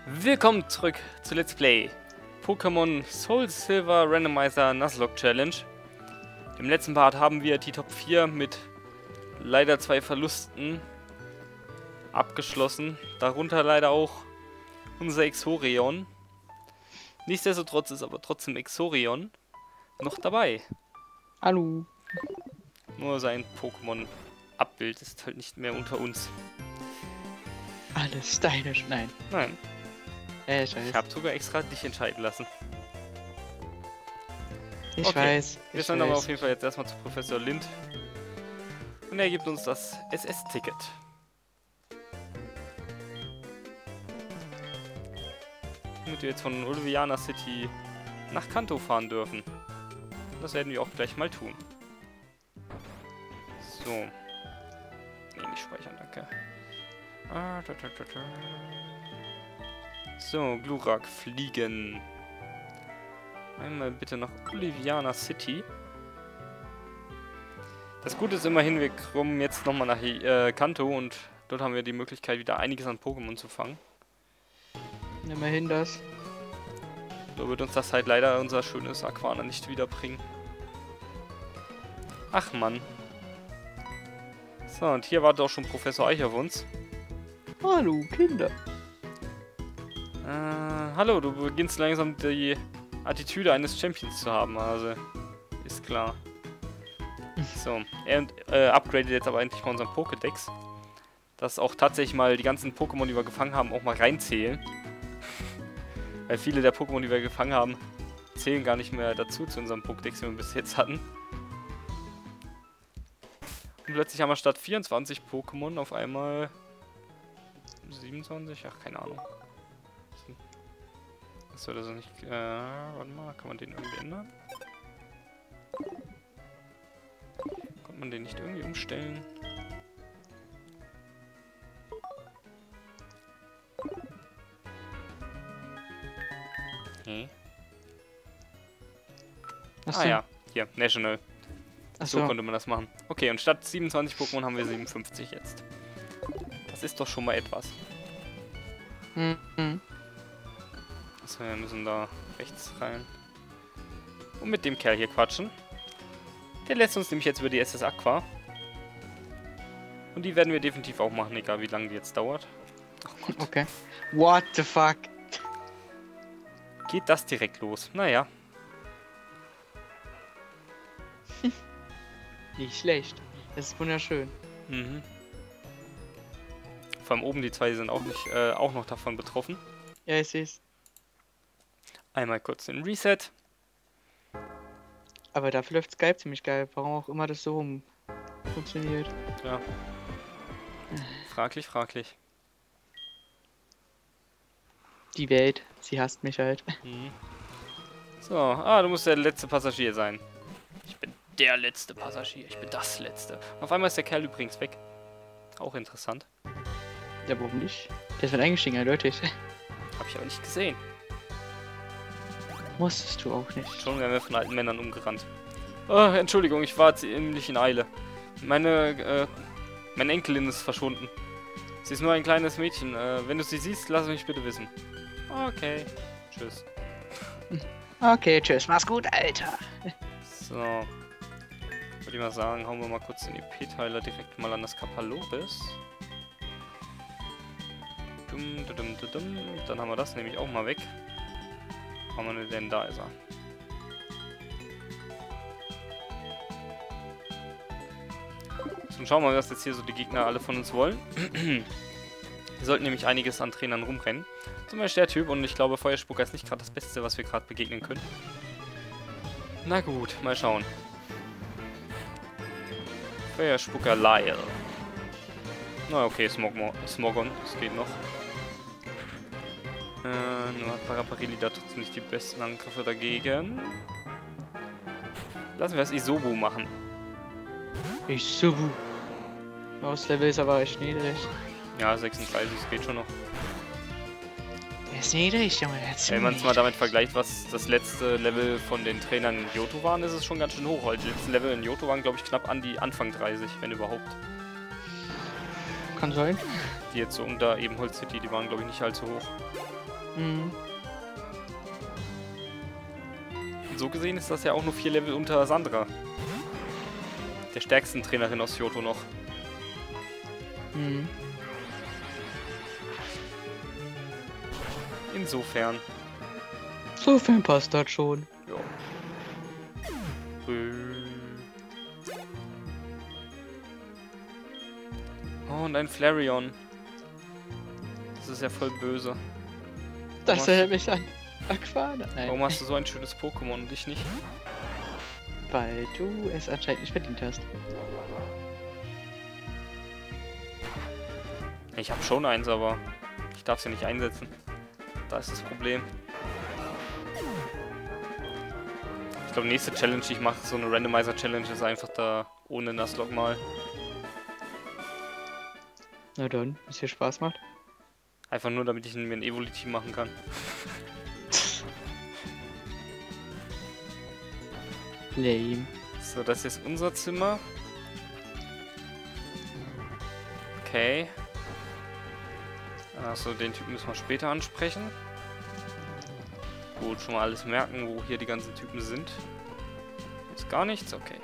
Willkommen zurück zu Let's Play Pokémon Soul Silver Randomizer Nuzlocke Challenge. Im letzten Part haben wir die Top 4 mit leider 2 Verlusten abgeschlossen. Darunter leider auch unser Exorion. Nichtsdestotrotz ist aber trotzdem Exorion noch dabei. Hallo. Nur sein Pokémon-Abbild ist halt nicht mehr unter uns. Alles stylisch. Nein. Nein. Ich weiß. Ich habe sogar extra dich entscheiden lassen. Ich Okay. weiß. Wir sind aber auf jeden Fall jetzt erstmal zu Professor Lind. Und er gibt uns das SS-Ticket. Damit wir jetzt von Oliviana City nach Kanto fahren dürfen. Das werden wir auch gleich mal tun. So. Nee, nicht speichern, danke. So, Glurak, fliegen. Einmal bitte nach Oliviana City. Das Gute ist immerhin, wir kommen jetzt nochmal nach Kanto und dort haben wir die Möglichkeit, wieder einiges an Pokémon zu fangen. Immerhin das. So wird uns das halt leider unser schönes Aquana nicht wiederbringen. Ach Mann. So, und hier wartet auch schon Professor Eich auf uns. Hallo, Kinder. Hallo, du beginnst langsam die Attitüde eines Champions zu haben, also ist klar. So, er upgradet jetzt aber endlich mal unseren Pokédex. Dass auch tatsächlich mal die ganzen Pokémon, die wir gefangen haben, auch mal reinzählen. Weil viele der Pokémon, die wir gefangen haben, zählen gar nicht mehr dazu zu unserem Pokédex, den wir bis jetzt hatten. Und plötzlich haben wir statt 24 Pokémon auf einmal 27? Ach, keine Ahnung. Das soll also nicht... warte mal, kann man den irgendwie ändern? Kann man den nicht irgendwie umstellen? Okay. Achso. Ah ja, hier, National. Achso. So konnte man das machen. Okay, und statt 27 Pokémon haben wir 57 jetzt. Das ist doch schon mal etwas. Mhm. Achso, wir müssen da rechts rein. Und mit dem Kerl hier quatschen. Der lässt uns nämlich jetzt über die SS Aqua. Und die werden wir definitiv auch machen, egal wie lange die jetzt dauert. Ach Gott. Okay. What the fuck? Geht das direkt los? Naja. Nicht schlecht. Das ist wunderschön. Mhm. Vor allem oben die zwei sind auch nicht auch noch davon betroffen. Ja, ich seh's. Einmal kurz den Reset. Aber dafür läuft Skype ziemlich geil. Warum auch immer das so rum funktioniert. Ja. Fraglich, fraglich. Die Welt, sie hasst mich halt. Mhm. So, du musst der letzte Passagier sein. Ich bin der letzte Passagier. Ich bin das letzte. Auf einmal ist der Kerl übrigens weg. Auch interessant. Ja, warum nicht? Der ist mit eingestiegen, eindeutig. Hab ich aber nicht gesehen. Musstest du auch nicht. Schon werden wir von alten Männern umgerannt. Oh, Entschuldigung, ich war ziemlich in Eile. Meine Enkelin ist verschwunden. Sie ist nur ein kleines Mädchen. Wenn du sie siehst, lass mich bitte wissen. Okay. Tschüss. Okay, tschüss. Mach's gut, Alter. So. Würde ich mal sagen, hauen wir mal kurz den EP-Teiler direkt mal an das Kapaloris. Dann haben wir das nämlich auch mal weg. Wo haben wir denn? Da ist er. So, schauen wir mal, was jetzt hier so die Gegner alle von uns wollen. Wir sollten nämlich einiges an Trainern rumrennen. Zum Beispiel der Typ, und ich glaube, Feuerspucker ist nicht gerade das Beste, was wir gerade begegnen können. Na gut, mal schauen. Feuerspucker Lyle. Na okay, Smogon, das geht noch. Nur hat Paraparelli da trotzdem nicht die besten Angriffe dagegen. Lassen wir das Isobu machen. Isobu. Das Level ist aber echt niedrig. Ja, 36, das geht schon noch. Der ist niedrig, Junge. Wenn man es mal damit vergleicht, was das letzte Level von den Trainern in Johto waren, ist es schon ganz schön hoch. Weil die letzten Level in Johto waren, glaube ich, knapp an die Anfang 30, wenn überhaupt. Kann sein. Die jetzt so unter Ebenholz City, die waren glaube ich nicht allzu hoch. Mhm. Und so gesehen ist das ja auch nur 4 Level unter Sandra. Der stärksten Trainerin aus Johto noch. Mhm. Insofern. Insofern passt das schon. Ja. Oh, und ein Flareon. Das ist ja voll böse. Das erinnert mich an Aquana. Warum hast du so ein schönes Pokémon und ich nicht? Weil du es anscheinend nicht verdient hast. Ich habe schon eins, aber ich darf sie nicht einsetzen. Da ist das Problem. Ich glaube, nächste Challenge, die ich mache, so eine Randomizer-Challenge, ist einfach da ohne Nuzlocke mal. Na dann, wenn es dir Spaß macht. Einfach nur, damit ich mir ein Evoli-Team machen kann. Lame. So, das ist unser Zimmer. Okay. Achso, den Typen müssen wir später ansprechen. Gut, schon mal alles merken, wo hier die ganzen Typen sind. Ist gar nichts, okay.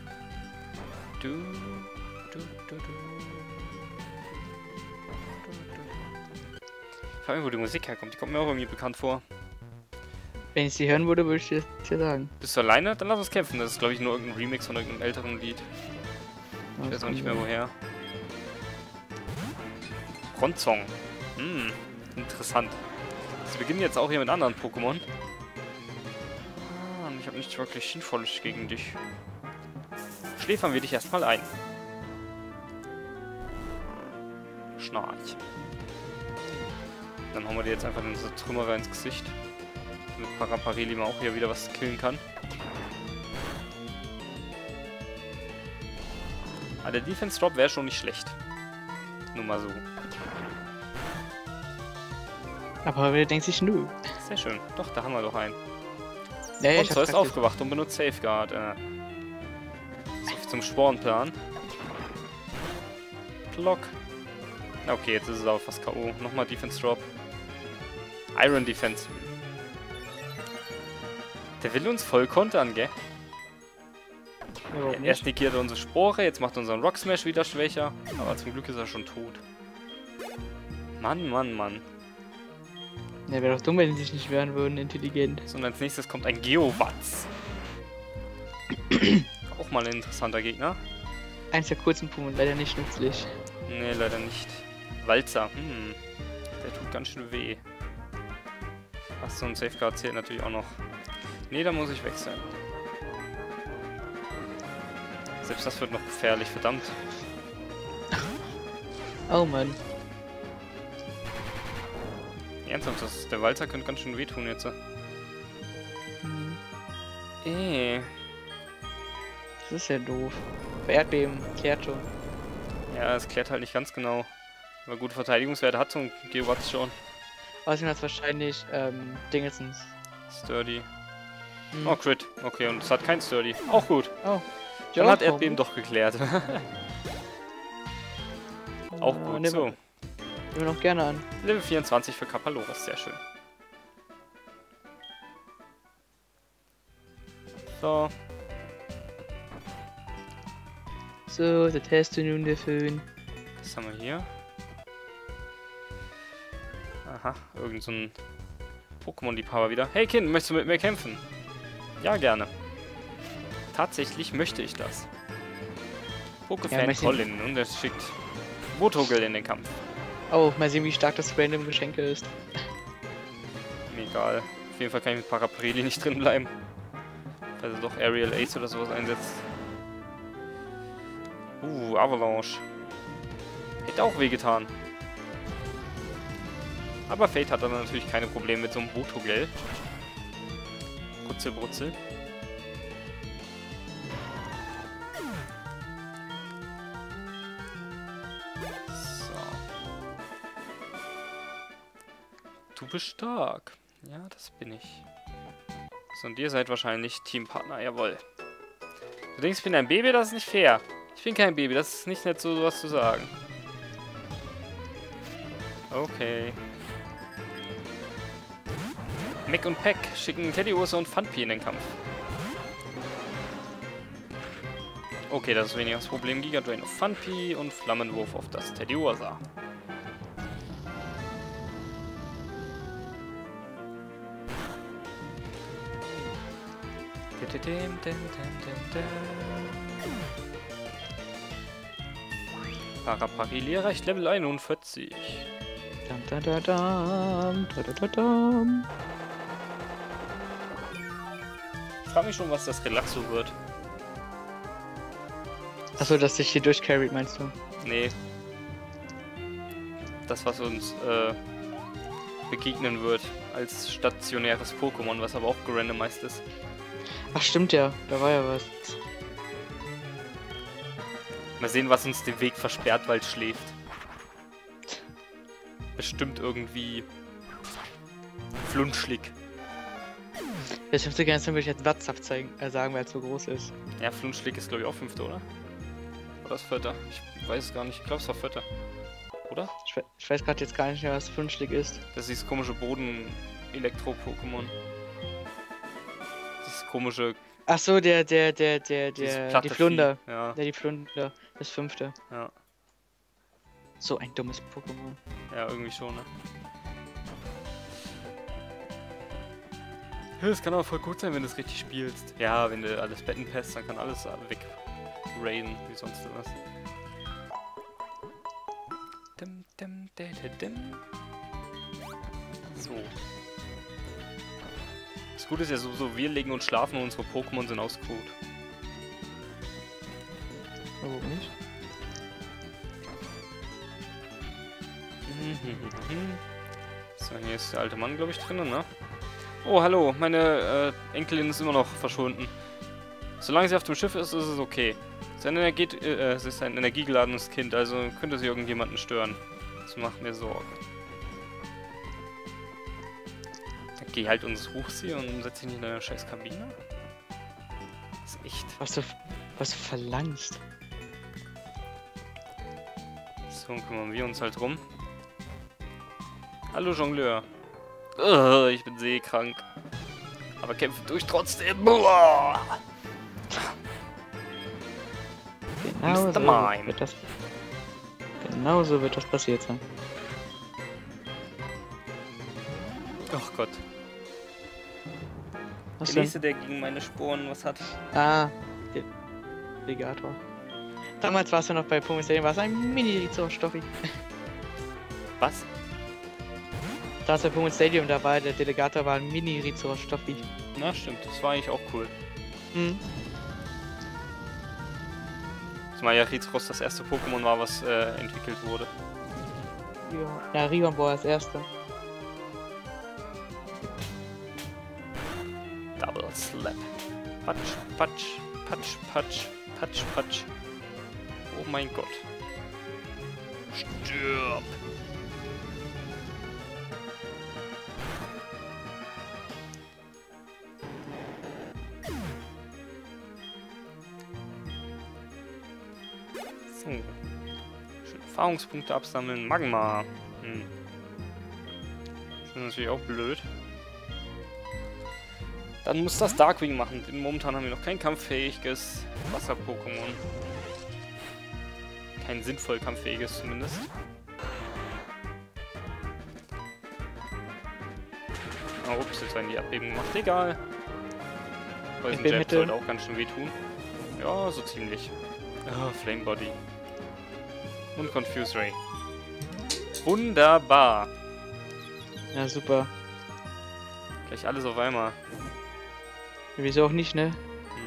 Ich frage mich, wo die Musik herkommt. Die kommt mir auch irgendwie bekannt vor. Wenn ich sie hören würde, würde ich dir sagen. Bist du alleine? Dann lass uns kämpfen. Das ist, glaube ich, nur irgendein Remix von irgendeinem älteren Lied. Ich weiß auch nicht mehr woher. Bronzong. Hm, interessant. Sie beginnen jetzt auch hier mit anderen Pokémon. Ah, und ich habe nichts wirklich Sinnvolles gegen dich. Schläfern wir dich erstmal ein. Schnarch. Dann hauen wir dir jetzt einfach unsere Trümmerer ins Gesicht. Damit Parapareli mal auch hier wieder was killen kann. Aber der Defense Drop wäre schon nicht schlecht. Nur mal so. Aber wer denkt sich nö? Sehr schön. Doch, da haben wir doch einen. Ja, Und so ist aufgewacht und benutzt Safeguard. So viel zum Sporenplan. Block. Okay, jetzt ist es aber fast K.O. Nochmal Defense Drop. Iron Defense. Der will uns voll kontern, gell? Erst negiert er unsere Spore, jetzt macht er unseren Rock Smash wieder schwächer. Aber zum Glück ist er schon tot. Mann, Mann, Mann. Ja, wäre doch dumm, wenn sie sich nicht wehren würden, intelligent. So, und als nächstes kommt ein Geowatz. Auch mal ein interessanter Gegner. Eins der kurzen Pokémon, leider nicht nützlich. Nee, leider nicht. Walzer, der tut ganz schön weh. Ach so, ein Safeguard zählt natürlich auch noch. Nee, da muss ich wechseln. Selbst das wird noch gefährlich, verdammt. Oh Mann. Ernsthaft, der Walzer könnte ganz schön wehtun jetzt. Das ist ja doof. Bei Erdbeben klärt schon. Ja, es klärt halt nicht ganz genau. Aber gute Verteidigungswerte hat so ein Geowatz schon. Außerdem hat es wahrscheinlich Dingelsens. Sturdy. Oh, Crit. Okay, und es hat kein Sturdy. Auch gut. Oh. Dann hat Erdbeben doch geklärt. Auch gut, so. Nehmen wir noch gerne an. Level 24 für Kapaloras, sehr schön. So. So, der Test nun der Föhn. Was haben wir hier? Aha, irgend so ein Pokémon-Liebhaber wieder. Hey Kind, möchtest du mit mir kämpfen? Ja, gerne. Tatsächlich möchte ich das. Pokéfan Colin und er schickt Motogel in den Kampf. Oh, mal sehen, wie stark das random Geschenke ist. Mir egal. Auf jeden Fall kann ich mit Parapareli nicht drin bleiben. Weil er doch Aerial Ace oder sowas einsetzt. Avalanche. Hätte auch wehgetan. Aber Fate hat dann natürlich keine Probleme mit so einem Motogel. Brutzel. Du bist stark. Ja, das bin ich. So, und ihr seid wahrscheinlich Teampartner, jawohl. Du denkst, ich bin ein Baby? Das ist nicht fair. Ich bin kein Baby, das ist nicht nett, so was zu sagen. Okay. Mac und Pack schicken Teddiursa und Funpy in den Kampf. Okay, das ist weniger das Problem. Giga Drain auf Funpy und Flammenwurf auf das Teddiursa. Paraparilier reicht Level 41. Dam, da, da, dam, da, da, da, dam. Ich frage mich schon, was das Relaxo wird. Achso, dass dich hier durchcarried, meinst du? Nee. Das, was uns begegnen wird als stationäres Pokémon, was aber auch gerandomized ist. Ach, stimmt ja, da war ja was. Mal sehen, was uns den Weg versperrt, weil es schläft. Bestimmt irgendwie flunschlig. Jetzt 5. Generation würde ich jetzt Watzhaft zeigen, sagen, weil es so groß ist. Ja, flunschlig ist glaube ich auch 5., oder? Oder das 4.? Ich weiß es gar nicht. Ich glaube, es war 4., oder? Ich weiß gerade jetzt gar nicht mehr, was Flunschlig ist. Das ist dieses komische Boden-Elektro-Pokémon. Dieses komische... Achso, die platte Flunder. Vieh, ja. Die Flunder. Das 5. Ja. So ein dummes Pokémon. Ja, irgendwie schon, ne? Das kann aber voll gut sein, wenn du es richtig spielst. Ja, wenn du alles betten passt, dann kann alles wegraiden, wie sonst was. So. Das Gute ist ja sowieso, wir legen uns schlafen und unsere Pokémon sind ausgeruht. Warum nicht? So, hier ist der alte Mann, glaube ich, drin, ne? Oh, hallo, meine Enkelin ist immer noch verschwunden. Solange sie auf dem Schiff ist, ist es okay. Sie ist ein energiegeladenes Kind, also könnte sie irgendjemanden stören. Das macht mir Sorgen. Dann geh halt uns hochziehen und setz dich nicht in deine scheiß Kabine. Das ist echt. Was du verlangst. So, kümmern wir uns halt drum. Hallo Jongleur. Ich bin seekrank. Aber kämpfe durch trotzdem. Boah. Genau so wird das passiert sein. Ach Gott. Was Der nächste, der gegen meine Sporen was hat. Ah, der Delegator. Damals warst du noch bei Pumice Stadium, war es ein Mini-Rizzo-Stoffi. Was? Da ist der Pumice Stadium dabei, der Delegator war ein Mini-Rizzo-Stoffi. Na stimmt, das war eigentlich auch cool. Hm. Zumal ja Rizros das erste Pokémon war, was entwickelt wurde. Ja, Rion war das erste. Double Slap. Patsch, patsch, patsch, patsch, patsch, patsch. Oh mein Gott. Stirb! So. Schön Erfahrungspunkte absammeln. Magma. Das ist natürlich auch blöd. Dann muss das Darkwing machen, denn momentan haben wir noch kein kampffähiges Wasser-Pokémon. Kein sinnvoll kampffähiges zumindest. Oh, ups, jetzt werden die Abhebungen gemacht. Egal. Poison Jab sollte auch ganz schön wehtun. Ja, so ziemlich. Ah, Flame Body. Und Confuse Ray. Wunderbar. Ja, super. Gleich alles auf einmal. Wieso auch nicht, ne?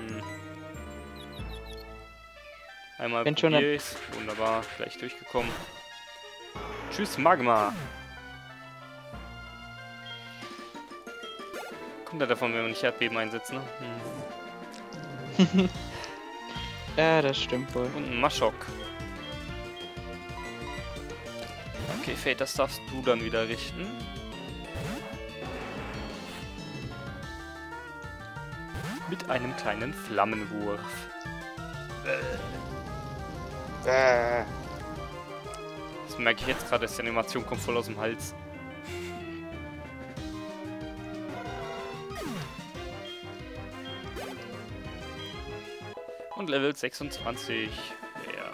Einmal wenn schon probier ich's. Wunderbar, gleich durchgekommen. Tschüss, Magma. Kommt ja davon, wenn wir nicht Erdbeben einsetzen, ne? Ja, das stimmt wohl. Und ein Maschok. Okay, Fate, das darfst du dann wieder richten. Mit einem kleinen Flammenwurf. Das merke ich jetzt gerade, dass die Animation kommt voll aus dem Hals. Und Level 26. Ja.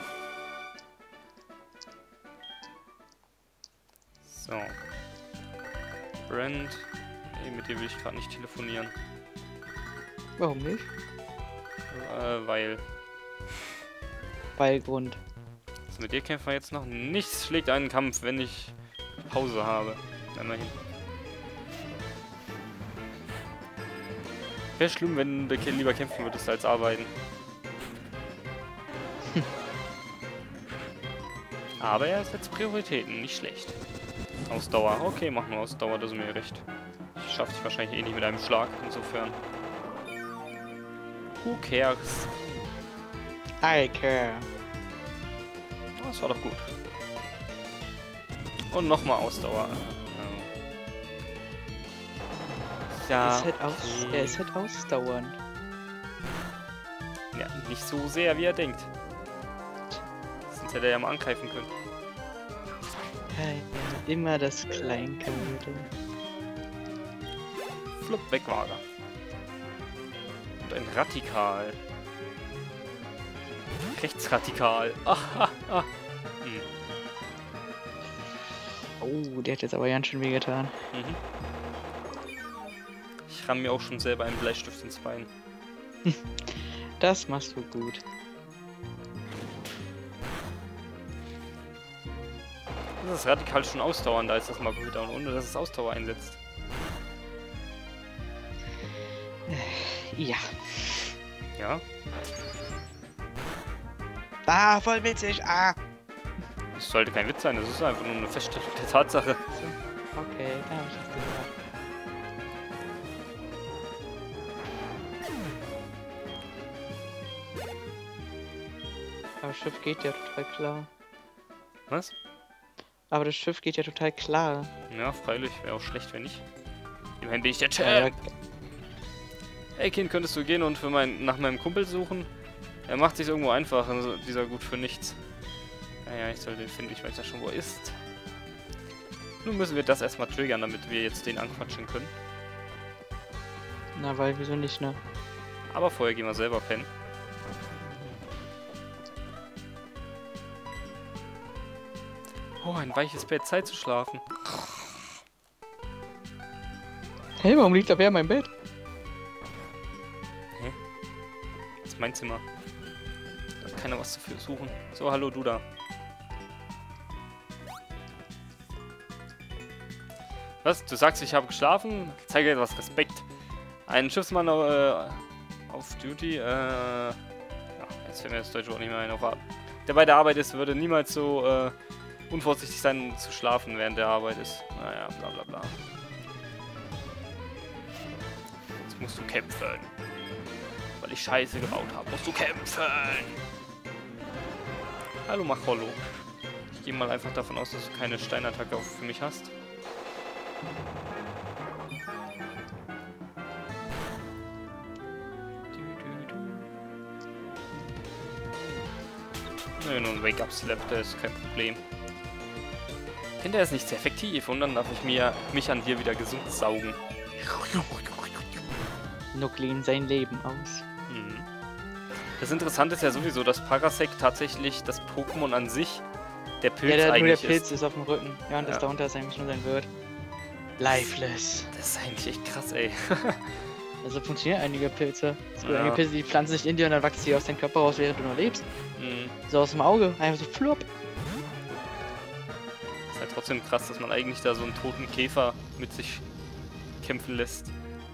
So. Brand. Nee, mit dem will ich gerade nicht telefonieren. Warum nicht? Weil. Weil Grund. Also mit dir kämpfen wir jetzt noch. Nichts schlägt einen Kampf, wenn ich Pause habe. Immerhin. Wäre schlimm, wenn du lieber kämpfen würdest als arbeiten. Aber er setzt Prioritäten, nicht schlecht. Ausdauer. Okay, machen wir Ausdauer, das ist mir recht. Ich schaffe dich wahrscheinlich eh nicht mit einem Schlag, insofern. Who cares? I care. Das war doch gut. Und nochmal Ausdauer. Ja. Er ist halt ausdauernd. Ja, nicht so sehr, wie er denkt. Sonst hätte er ja mal angreifen können. Ja, immer das Kleingebilde. Flupp, weg war er. Und ein Radikal. Rechtsradikal. Hm. Oh, der hat jetzt aber ganz schön wehgetan. Mhm. Ich ramm mir auch schon selber einen Bleistift ins Bein. Das machst du gut. Das ist radikal schon ausdauernd, da ist das Margarita und ohne dass es Ausdauer einsetzt. Ja. Ja? Ah, voll witzig. Ah. Das sollte kein Witz sein, das ist einfach nur eine Feststellung der Tatsache. Okay, da hab ich das gesagt. Aber das Schiff geht ja total klar. Was? Aber das Schiff geht ja total klar. Ja, freilich, wäre auch schlecht, wenn nicht. Immerhin bin ich der Ja, Champ. Ey Kind, könntest du gehen und nach meinem Kumpel suchen? Er macht sich irgendwo einfach, also dieser gut für nichts. Naja, ich soll den finden, ich weiß ja schon, wo er ist. Nun müssen wir das erstmal triggern, damit wir jetzt den anquatschen können. Na, weil, wieso nicht, ne? Aber vorher gehen wir selber pennen. Oh, ein weiches Bett, Zeit zu schlafen. Hey, warum liegt da wer in meinem Bett? Hä? Das ist mein Zimmer. Da hat keiner was dafür suchen. So, hallo, du da. Was? Du sagst, ich habe geschlafen? Zeige etwas Respekt. Ein Schiffsmann auf Duty, ja, jetzt fällt mir das deutsche Wort nicht mehr ein, der bei der Arbeit ist, würde niemals so, unvorsichtig sein, zu schlafen, während der Arbeit ist. Naja, bla bla bla. Jetzt musst du kämpfen. Weil ich Scheiße gebaut habe, musst du kämpfen. Hallo Macholo. Ich gehe mal einfach davon aus, dass du keine Steinattacke für mich hast. Nö, nur ein Wake-Up-Slap, der ist kein Problem. Hinterher ist nicht sehr effektiv und dann darf ich mich an dir wieder gesund saugen. Nuclein sein Leben aus. Hm. Das Interessante ist ja sowieso, dass Parasect tatsächlich das Pokémon an sich der Pilz Ja, nur der eigentlich Pilz ist. ist auf dem Rücken. Ja, und das darunter ist eigentlich nur sein Wirt. Lifeless. Das ist eigentlich echt krass, ey. Also funktionieren einige Pilze. Es gibt Ja. einige Pilze, die pflanzen sich in dir und dann wachsen sie aus deinem Körper raus, während du noch lebst. Hm. So aus dem Auge. Einfach so flupp. Ist halt trotzdem krass, dass man eigentlich da so einen toten Käfer mit sich kämpfen lässt.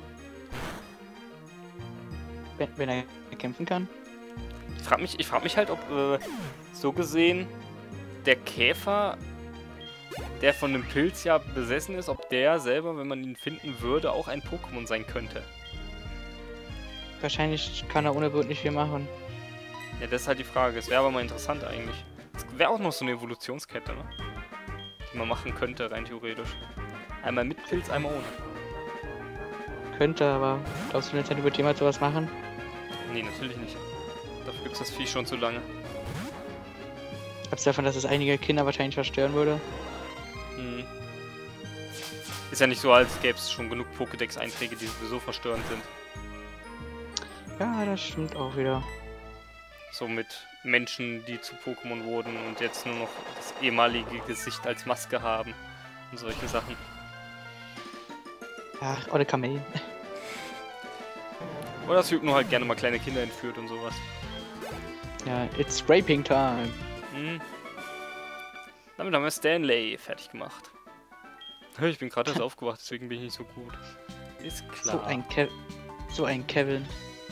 Wenn er kämpfen kann. Ich frag mich halt, ob so gesehen der Käfer, der von dem Pilz ja besessen ist, ob der selber, wenn man ihn finden würde, auch ein Pokémon sein könnte. Wahrscheinlich kann er ohne Blut nicht viel machen. Ja, das ist halt die Frage. Es wäre aber mal interessant eigentlich. Es wäre auch noch so eine Evolutionskette, ne? Die man machen könnte, rein theoretisch. Einmal mit Pilz, einmal ohne. Könnte, aber glaubst du, Nintendo wird jemals sowas machen? Nee, natürlich nicht. Dafür gibt es das Vieh schon zu lange. Glaubst du davon, dass es einige Kinder wahrscheinlich verstören würde? Hm. Ist ja nicht so, als gäbe es schon genug Pokédex-Einträge, die sowieso verstörend sind. Ja, das stimmt auch wieder. So mit Menschen, die zu Pokémon wurden und jetzt nur noch das ehemalige Gesicht als Maske haben und solche Sachen. Ach, oder Kamelen. Oder dass Hypno halt gerne mal kleine Kinder entführt und sowas. Ja, it's raping time. Mhm. Damit haben wir Stanley fertig gemacht. Ich bin gerade erst aufgewacht, deswegen bin ich nicht so gut. Ist klar. So ein Kevin.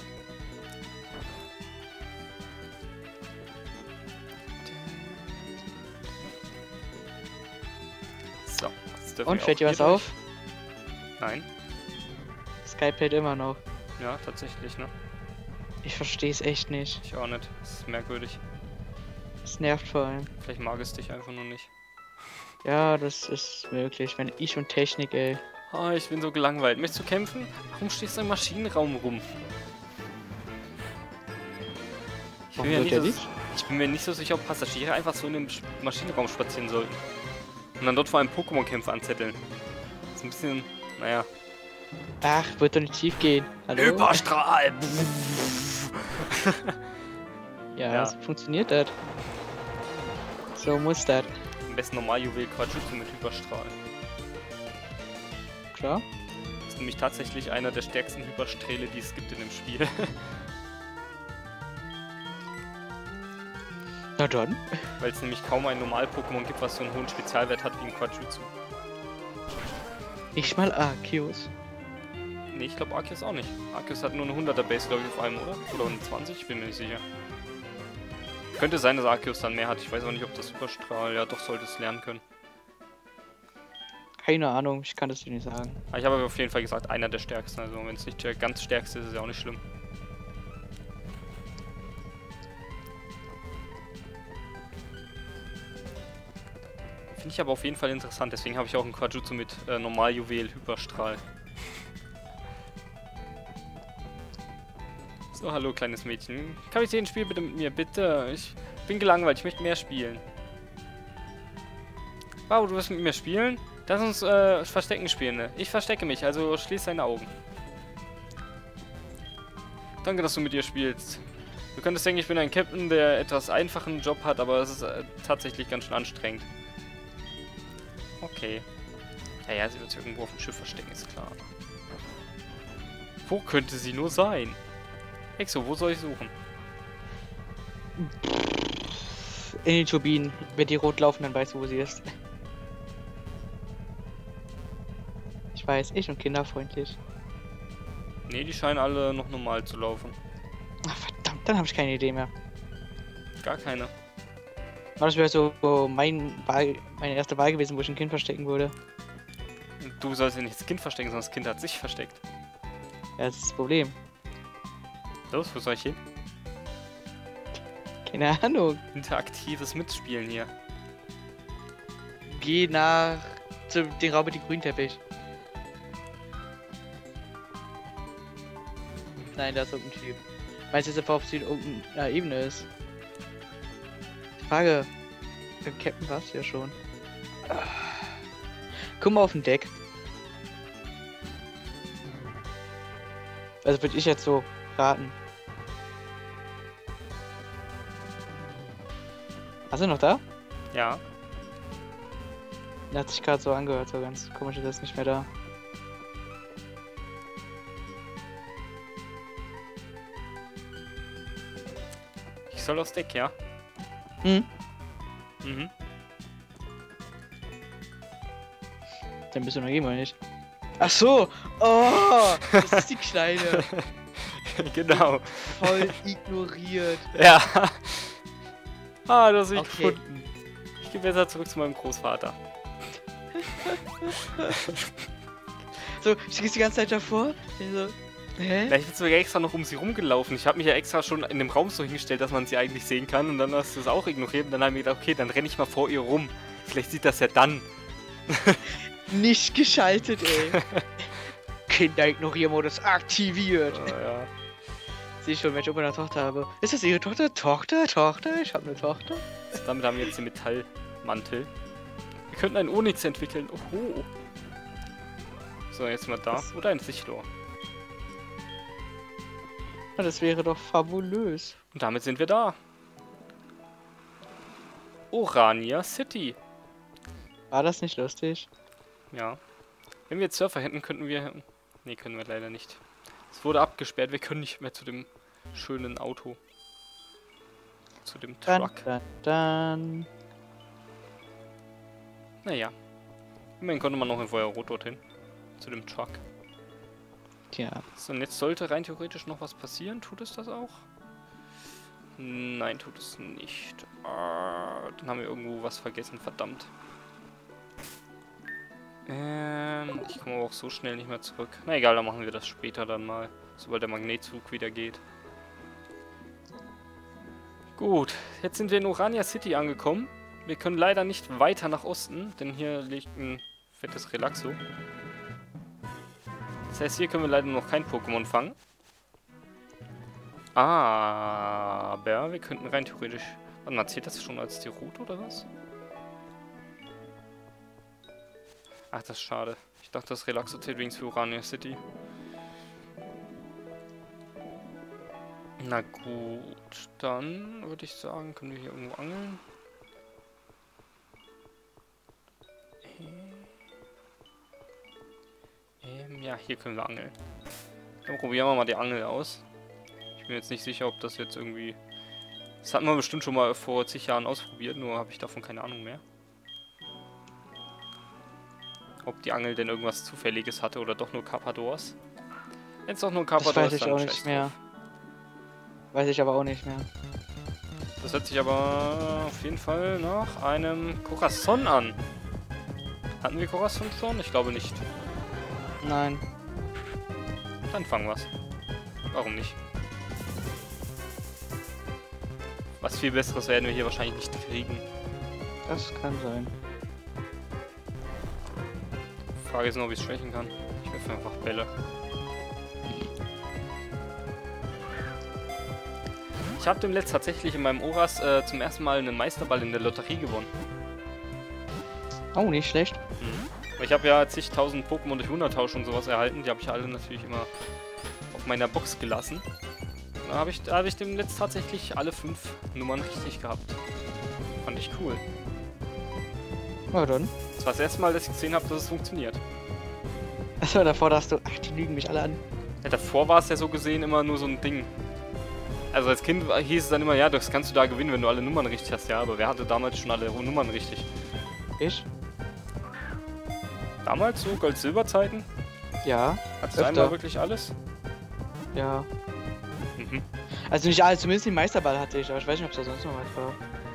So, jetzt dürfen Und wir fällt auch dir was hier durch. auf? Nein. Skype immer noch. Ja, tatsächlich, ne? Ich verstehe es echt nicht. Ich auch nicht. Das ist merkwürdig. Es nervt vor allem. Vielleicht mag es dich einfach nur nicht. Ja, das ist möglich. Wenn ich und Technik, ey. Oh, ich bin so gelangweilt. Möchtest du kämpfen? Warum stehst du im Maschinenraum rum? Warum wird der nicht? Ich bin mir nicht so sicher, ob Passagiere einfach so in den Maschinenraum spazieren sollten. Und dann dort vor einem Pokémon-Kämpfer anzetteln. Das ist ein bisschen, naja. Ach, wird doch nicht tief gehen. Hallo? Überstrahl! Ja, so funktioniert das. So muss das. Am besten Normaljuwel Quadjutsu mit Hyperstrahl. Klar. Das ist nämlich tatsächlich einer der stärksten Hypersträhle, die es gibt in dem Spiel. Na dann. Weil es nämlich kaum ein Normal-Pokémon gibt, was so einen hohen Spezialwert hat wie ein Quadjutsu. Nicht mal Arceus. Ne, ich glaube Arceus auch nicht. Arceus hat nur eine 100er Base, glaube ich, auf einem, oder? Oder eine 20? Ich bin mir nicht sicher. Könnte sein, dass Arceus dann mehr hat. Ich weiß auch nicht, ob das Hyperstrahl... Ja, doch, sollte es lernen können. Keine Ahnung, ich kann das dir nicht sagen. Aber ich habe aber auf jeden Fall gesagt, einer der stärksten. Also, wenn es nicht der ganz stärkste ist, ist es ja auch nicht schlimm. Finde ich aber auf jeden Fall interessant. Deswegen habe ich auch ein Quadjutsu mit Normaljuwel Hyperstrahl. So, hallo kleines Mädchen. Kapitän, spiel bitte mit mir, bitte. Ich bin gelangweilt, ich möchte mehr spielen. Wow, du willst mit mir spielen? Lass uns Verstecken spielen, ne? Ich verstecke mich, also schließ deine Augen. Danke, dass du mit ihr spielst. Du könntest denken, ich bin ein Captain, der etwas einfachen Job hat, aber es ist tatsächlich ganz schön anstrengend. Okay. Ja, sie wird sich irgendwo auf dem Schiff verstecken, ist klar. Wo könnte sie nur sein? Exo, wo soll ich suchen? In den Turbinen. Wenn die rot laufen, dann weißt du, wo sie ist. Ich weiß, ich und kinderfreundlich. Ne, die scheinen alle noch normal zu laufen. Ach, verdammt, dann habe ich keine Idee mehr. Gar keine. Aber das wäre so meine erste Wahl gewesen, wo ich ein Kind verstecken würde. Du sollst ja nicht das Kind verstecken, sondern das Kind hat sich versteckt. Ja, das ist das Problem. Los, wo soll ich hin? Keine Ahnung. Interaktives Mitspielen hier. Geh nach den Raum mit dem Grünteppich. Nein, da ist irgendein Typ. Meinst du, dass der auf irgendeiner Ebene ist? Frage. Beim Captain warst du ja schon. Guck mal auf den Deck. Also würde ich jetzt so raten. Hast du noch da? Ja. Der hat sich gerade so angehört, so ganz komisch, ist jetzt nicht mehr da. Ich soll aufs Deck, ja? Hm? Mhm. Dann bist du noch gehen, oder nicht? Ach so! Oh! Das ist die Kleine. Genau. Voll ignoriert. Ja. Ah, du hast mich Okay. gefunden. Ich gehe besser zurück zu meinem Großvater. So, stehst die ganze Zeit davor? So, hä? Ja, ich bin sogar extra noch um sie rumgelaufen. Ich habe mich ja extra schon in dem Raum so hingestellt, dass man sie eigentlich sehen kann. Und dann hast du es auch ignoriert. Und dann habe ich gedacht, okay, dann renne ich mal vor ihr rum. Vielleicht sieht das ja dann. Nicht geschaltet, ey. Kinder-Ignoriermodus aktiviert. Ja. Sehe schon, wenn ich eine Tochter habe. Ist das ihre Tochter? Tochter? Ich habe eine Tochter. So, damit haben wir jetzt den Metallmantel. Wir könnten einen Onyx entwickeln. Oho. So, jetzt mal da. Oder ein Sichlohr. Das wäre doch fabulös. Und damit sind wir da. Orania City. War das nicht lustig? Ja. Wenn wir jetzt Surfer hätten, könnten wir... Nee, können wir leider nicht. Es wurde abgesperrt, wir können nicht mehr zu dem schönen Auto. Zu dem Truck. Dann. Naja. Immerhin konnte man noch in Feuerrot dorthin. Zu dem Truck. Tja. So, und jetzt sollte rein theoretisch noch was passieren. Tut es das auch? Nein, tut es nicht. Dann haben wir irgendwo was vergessen, verdammt. Ich komme aber auch so schnell nicht mehr zurück. Na egal, dann machen wir das später dann mal. Sobald der Magnetzug wieder geht. Gut, jetzt sind wir in Orania City angekommen. Wir können leider nicht weiter nach Osten, denn hier liegt ein fettes Relaxo. Das heißt, hier können wir leider noch kein Pokémon fangen. Aber wir könnten rein theoretisch... Warte mal, zählt das schon als die Route oder was? Ach, das ist schade. Ich dachte, das Relaxo zählt wegen für Orania City. Na gut, dann würde ich sagen, können wir hier irgendwo angeln. Ja, hier können wir angeln. Dann probieren wir mal die Angel aus. Ich bin jetzt nicht sicher, ob das jetzt irgendwie... Das hatten wir bestimmt schon mal vor zig Jahren ausprobiert, nur habe ich davon keine Ahnung mehr. Ob die Angel denn irgendwas Zufälliges hatte oder doch nur Carpadors. Wenn es doch nur Carpadors das weiß ich dann auch nicht mehr. Weiß ich aber auch nicht mehr. Das hört sich aber auf jeden Fall nach einem Corazon an. Hatten wir Corazon schon? Ich glaube nicht. Nein. Dann fangen wir's. Warum nicht? Was viel Besseres werden wir hier wahrscheinlich nicht kriegen. Das kann sein. Die Frage ist nur, ob ich es schwächen kann. Ich werfe einfach Bälle. Ich habe demnächst tatsächlich in meinem Oras zum ersten Mal einen Meisterball in der Lotterie gewonnen. Oh, nicht schlecht. Ich habe ja zigtausend Pokémon durch Wundertausch und sowas erhalten. Die habe ich alle natürlich immer auf meiner Box gelassen. Da habe ich demnächst tatsächlich alle 5 Nummern richtig gehabt. Fand ich cool. Na dann. Das war das erste Mal, dass ich gesehen habe, dass es funktioniert. Achso, davor dachtest du, ach, die lügen mich alle an. Ja, davor war es ja so gesehen immer nur so ein Ding. Also als Kind hieß es dann immer, ja, das kannst du da gewinnen, wenn du alle Nummern richtig hast. Ja, aber wer hatte damals schon alle Nummern richtig? Ich? Damals so, Gold-Silber-Zeiten? Ja. Hattest du einmal wirklich alles? Ja. Mhm. Also nicht alles, zumindest den Meisterball hatte ich, aber ich weiß nicht, ob es da sonst noch was war.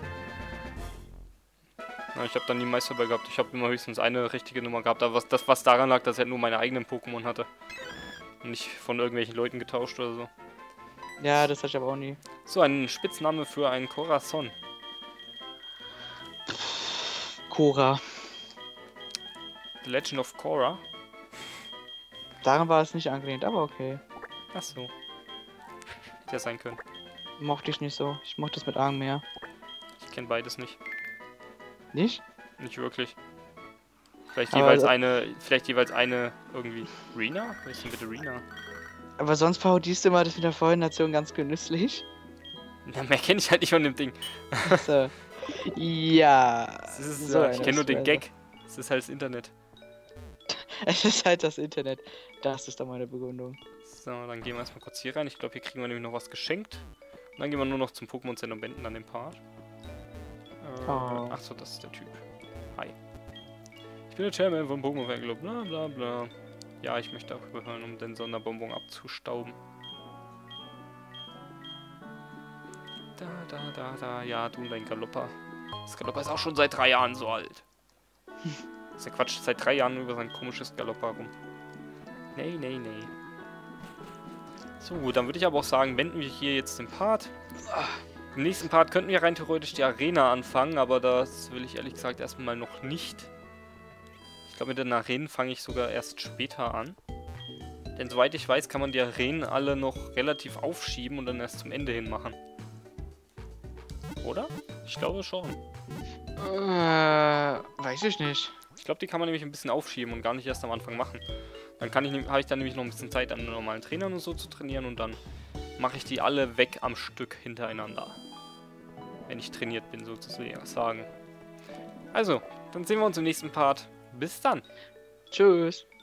Ja, ich habe dann nie Meisterball gehabt. Ich habe immer höchstens eine richtige Nummer gehabt, aber was daran lag, dass ich halt nur meine eigenen Pokémon hatte. Und nicht von irgendwelchen Leuten getauscht oder so. Ja, das hatte ich aber auch nie. So, ein Spitzname für einen Corazon. Cora. The Legend of Korra. Daran war es nicht angelehnt, aber okay. Ach so. Hätte ja sein können. Mochte ich nicht so. Ich mochte es mit Argen mehr. Ich kenne beides nicht. Nicht? Nicht wirklich. Vielleicht Aber jeweils eine irgendwie. Rena? Was ist denn bitte Rena? Aber sonst parodiest du immer das mit der Vorhin-Nation ganz genüsslich. Na, mehr kenne ich halt nicht von dem Ding. So. Ja. Das ist, so ich kenne nur den Weise. Gag. Das ist halt das Internet. Es ist halt das Internet. Das ist doch meine Begründung. So, dann gehen wir erstmal kurz hier rein. Ich glaube, hier kriegen wir nämlich noch was geschenkt. Und dann gehen wir nur noch zum Pokémon Center und beenden dann den Part. Oh. Achso, das ist der Typ. Hi. Ich bin der Chairman vom Pokémon Fanclub. Bla bla bla. Ja, ich möchte auch überhören, um den Sonderbonbon abzustauben. Da. Ja, du und dein Galoppa. Das Galoppa ist auch schon seit 3 Jahren so alt. Das ist ja Quatsch, seit 3 Jahren über sein komisches Galoppa rum. Nee. So, dann würde ich aber auch sagen, wenden wir hier jetzt den Part. Im nächsten Part könnten wir rein theoretisch die Arena anfangen, aber das will ich ehrlich gesagt erstmal noch nicht. Ich glaube, mit den Arenen fange ich sogar erst später an. Denn soweit ich weiß, kann man die Arenen alle noch relativ aufschieben und dann erst zum Ende hin machen. Oder? Ich glaube schon. Weiß ich nicht. Ich glaube, die kann man nämlich ein bisschen aufschieben und gar nicht erst am Anfang machen. Dann habe ich dann nämlich noch ein bisschen Zeit, an normalen Trainern und so zu trainieren und dann mache ich die alle weg am Stück hintereinander. Wenn ich trainiert bin, sozusagen. Also, dann sehen wir uns im nächsten Part. Bis dann. Tschüss.